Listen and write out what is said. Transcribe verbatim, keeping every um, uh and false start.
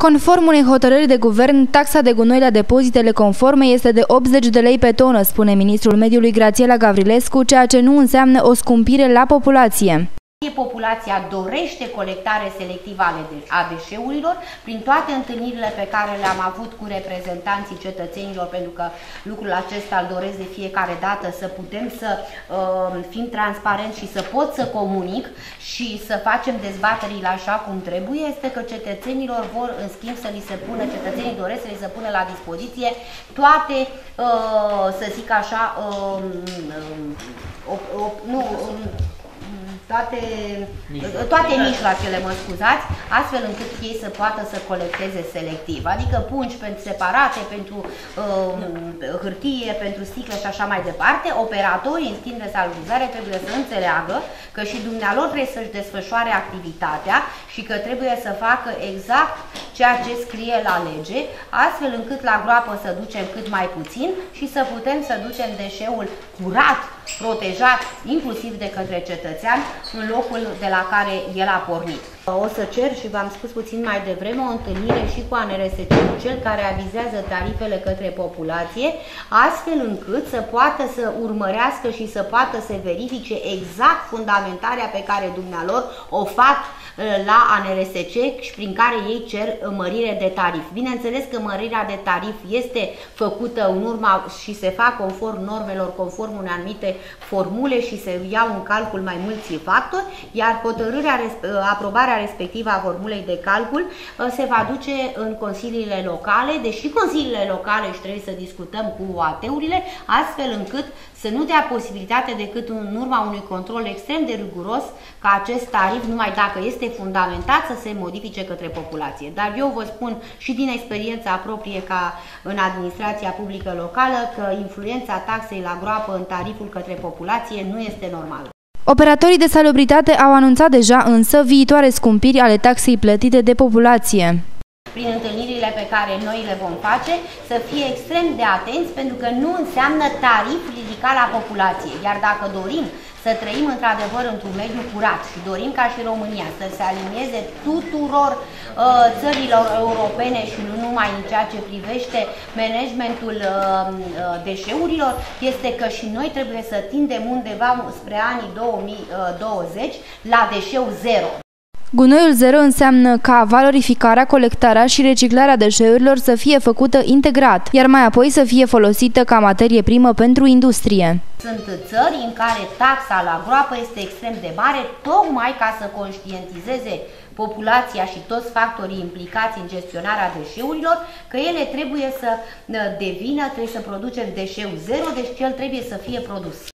Conform unei hotărâri de guvern, taxa de gunoi la depozitele conforme este de optzeci de lei pe tonă, spune ministrul mediului Grațiela Gavrilescu, ceea ce nu înseamnă o scumpire la populație. Populația dorește colectare selectivă a deșeurilor prin toate întâlnirile pe care le-am avut cu reprezentanții cetățenilor, pentru că lucrul acesta îl doresc de fiecare dată, să putem să uh, fim transparenți și să pot să comunic și să facem dezbaterile așa cum trebuie, este că cetățenilor vor în schimb să li se pună, cetățenii doresc să li se pună la dispoziție toate, uh, să zic așa, uh, uh, uh, uh, nu... Uh, toate, toate mijloacele, mă scuzați, astfel încât ei să poată să colecteze selectiv, adică pungi pentru separate, pentru uh, hârtie, pentru sticle și așa mai departe. Operatorii, în schimb de salubrizare, trebuie să înțeleagă că și dumnealor trebuie să-și desfășoare activitatea și că trebuie să facă exact ceea ce scrie la lege, astfel încât la groapă să ducem cât mai puțin și să putem să ducem deșeul curat, protejat, inclusiv de către cetățean, în locul de la care el a pornit. O să cer, și v-am spus puțin mai devreme, o întâlnire și cu A N R S C, cel care avizează tarifele către populație, astfel încât să poată să urmărească și să poată să verifice exact fundamentarea pe care dumnealor o fac la A N R S C și prin care ei cer mărire de tarif. Bineînțeles că mărirea de tarif este făcută în urma și se fac conform normelor, conform unei anumite formule și se iau în calcul mai mulți factori, iar hotărârea, aprobarea respectivă a formulei de calcul se va duce în consiliile locale, deși consiliile locale și trebuie să discutăm cu O A T-urile, astfel încât să nu dea posibilitate decât în urma unui control extrem de riguros ca acest tarif, numai dacă este fundamentat, să se modifice către populație. Dar eu vă spun și din experiența proprie ca în administrația publică locală că influența taxei la groapă în tariful către populație nu este normală. Operatorii de salubritate au anunțat deja însă viitoare scumpiri ale taxei plătite de populație. Prin întâlnirile pe care noi le vom face, să fie extrem de atenți, pentru că nu înseamnă tarif ridicat la populație. Iar dacă dorim să trăim într-adevăr într-un mediu curat și dorim ca și România să se alinieze tuturor uh, țărilor europene și nu numai în ceea ce privește managementul uh, deșeurilor, este că și noi trebuie să tindem undeva spre anii două mii douăzeci la deșeu zero. Gunoiul zero înseamnă ca valorificarea, colectarea și reciclarea deșeurilor să fie făcută integrat, iar mai apoi să fie folosită ca materie primă pentru industrie. Sunt țări în care taxa la groapă este extrem de mare, tocmai ca să conștientizeze populația și toți factorii implicați în gestionarea deșeurilor, că ele trebuie să devină, trebuie să producem deșeu zero, deci el trebuie să fie produs.